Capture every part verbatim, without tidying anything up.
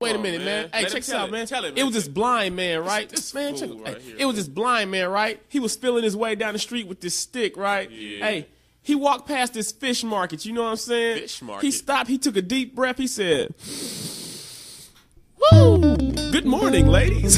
Wait a minute, on, man. man. Hey, Let check him this tell out, it. man. Tell it, It man. was this blind man, right? This- this man, check, fool hey, right here, it was man. this blind man, right? He was feeling his way down the street with this stick, right? Yeah. Hey, he walked past this fish market. You know what I'm saying? Fish market. He stopped. He took a deep breath. He said, "Woo! Good morning, ladies."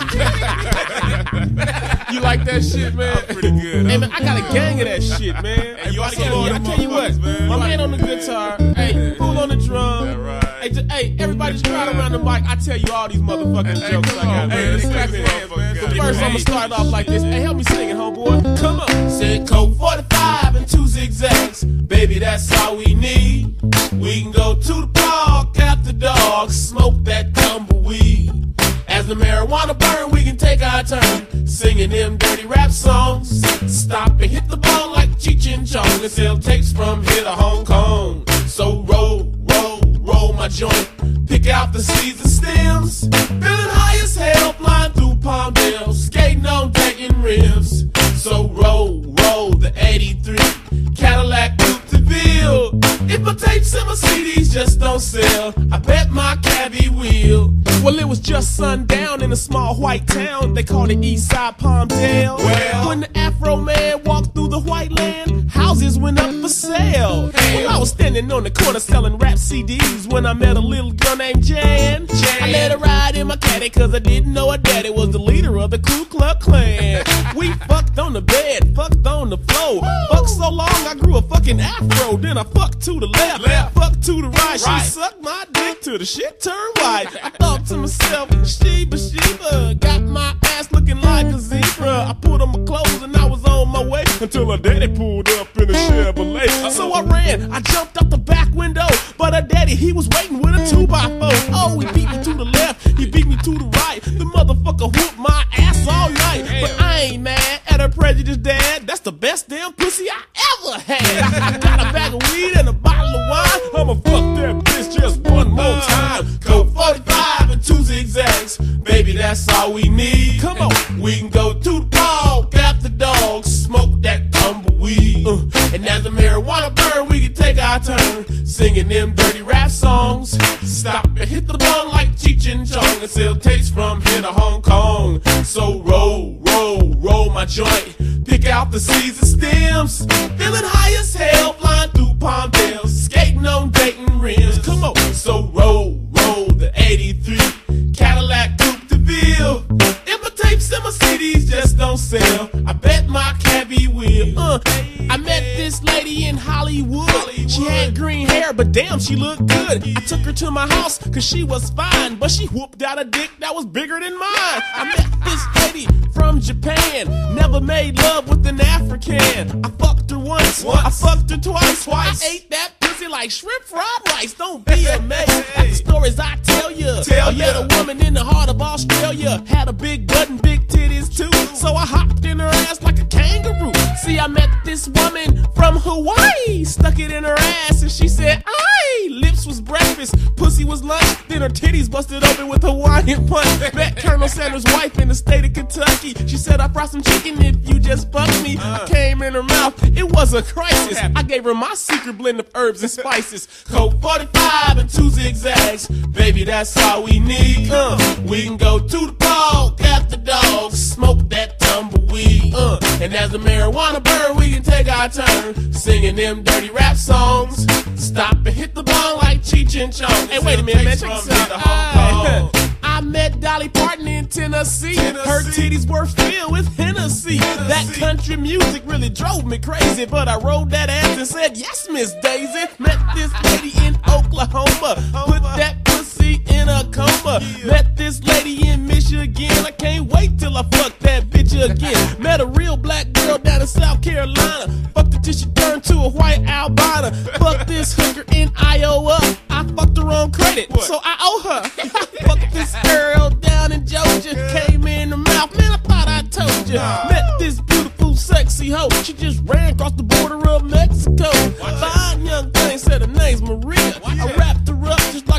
You like that shit, man? I'm pretty good. Hey, man, I got a gang of that shit, man. Hey, you oughta I get all I them tell you what, motherfuckers, man. my You man oughta- on the guitar, hey, fool on the drum. That right. Hey, just, hey, everybody just crowd around the mic. I tell you all these motherfucking Hey, jokes come I got, on, man. man. Let's Let's clap clap it. hands, man. So Get first, I'm gonna ready. start off like this. Hey, help me sing it, homeboy. Come on. Said Coke forty-five and two zigzags. Baby, that's all we need. We can go to the park after dark, smoke that tumbleweed. As the marijuana burn, we can take our turn singing them dirty rap songs. Stop and hit the ball like Cheech and Chong and sell tapes from here to Hong Kong. So roll, roll, roll my joint. Pick out the seeds and stems. Feeling high as hell, flying through Palmdale, skating on Dayton rims. So roll, roll the eighty-three Cadillac Coupe de Ville. If my tapes and my C Ds just don't sell, I bet my cabbie will. Well, it was just sundown in a small white town. They called it East Side Palmdale. Well. When the Afro Man walked through the white land, houses went up for sale. Well, I was standing on the corner selling rap C Ds when I met a little girl named Jan. Jan. I let her ride in my caddy cause I didn't know her daddy was the leader of the Ku Klux Klan. We fucked on the bed, fucked on the floor. Fucked so long I grew a fucking afro. Then I fucked to the left, Left. fucked to the right. Right. She sucked my dick till the shit turned white. I thought to myself, Sheba, Sheba, got my ass looking like a zebra. I put on my clothes and I was on my way until her daddy pulled up in a Chevrolet. So I ran, I jumped out the back window, but her daddy, he was waiting with a two by four. Oh, he beat me to the left, he beat me to the right. The motherfucker whooped my ass all night. But I ain't mad at her prejudiced dad. That's the best damn pussy I ever had. Got a bag of weed and a bottle of wine. I'ma fuck that bitch just one more time. Coke forty-five and two zigzags. Baby, that's all we need. Come on. We can go to the park after dog, smoke that tumbleweed. Uh, and as the marijuana burn, we can take our turn singing them dirty rap songs. Stop and hit the ball like Cheech and Chong and sell tapes from here to Hong Kong. So roll, roll, roll my joint. Pick out the seeds and stems. Feeling high as hell, flying through Palmdale, skating on Dayton rims. Come on. So roll, roll the eighty-three Cadillac Coupe de Ville. If my tapes and my C Ds just don't sell, I bet my cabbie will. Uh, I met this lady in Hollywood. She had green hair, but damn, she looked good. I took her to my house, cause she was fine, but she whooped out a dick that was bigger than mine. I met this lady from Japan, never made love with an African. I fucked her once, Once. I fucked her twice, Twice. I ate that pussy like shrimp fried rice. Don't be amazed at the stories I tell you. Tell I met ya. a woman in the heart of Australia, had a big butt and big titties too, so I hopped in her ass like a kangaroo. See, I met this woman from Hawaii, stuck it in her ass and she said, aye. Lips was breakfast, pussy was lunch, then her titties busted open with Hawaiian punch. Met Colonel Sanders' wife in the state of Kentucky. She said, I brought some chicken if you just fuck me. I came in her mouth, it was a crisis. I gave her my secret blend of herbs and spices. Coke forty-five and two zigzags. Baby, that's all we need. Uh, we can go to the park after dog, smoke that tumbleweed. Uh, and as the marijuana burn, we can take our turn singing them dirty rap songs. Stop and hit the ball like Cheech and Chong. Hey, wait a minute, man. Check this out. Aye. I met Dolly Parton in Tennessee. Tennessee. Her titties were filled with Hennessy. That country music really drove me crazy, but I rolled that ass and said, yes, Miss Daisy. Met this lady in Oklahoma, put that pussy in a coma. Met this lady in Michigan, I can't wait till I fuck that bitch again. Met a real black girl down in South Carolina, fucked her till she turned to a white albino. Fucked this hooker in Iowa, I fucked her on credit, so I owe her. Fucked this girl down in Georgia, came in her mouth, man, I thought I told ya. Met this beautiful sexy hoe, she just ran across the border of Mexico. Fine young thing, said her name's Maria. I wrapped her up just like a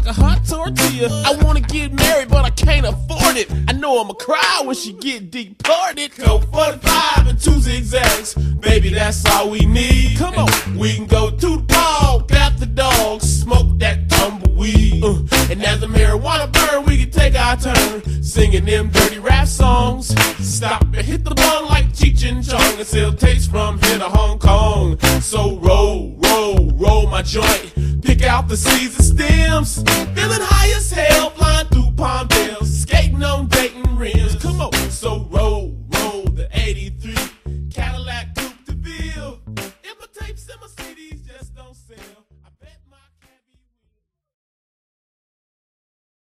a hot tortilla. I wanna get married, but I can't afford it. I know I'ma cry when she get deported. Coke forty-five and two zigzags, baby, that's all we need. Come on, we can go to the ball, got the dogs, smoke that tumbleweed. Uh, and as the marijuana burn, we can take our turn singing them dirty rap songs. Stop and hit the bong like Cheech and Chong and sell tapes from here to Hong Kong. So roll, roll, roll my joint, pick out the seeds and stems, feeling high as